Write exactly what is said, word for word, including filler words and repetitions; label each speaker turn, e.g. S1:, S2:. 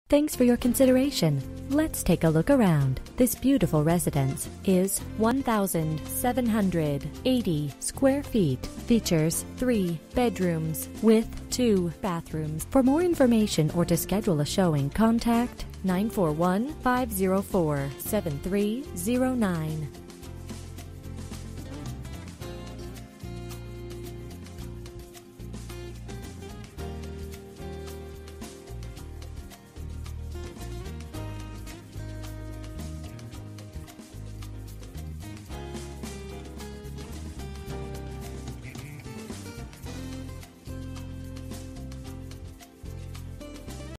S1: Thanks for your consideration. Let's take a look around. This beautiful residence is one thousand seven hundred eighty square feet. Features three bedrooms with two bathrooms. For more information or to schedule a showing, contact nine four one, five zero four, seven three zero nine.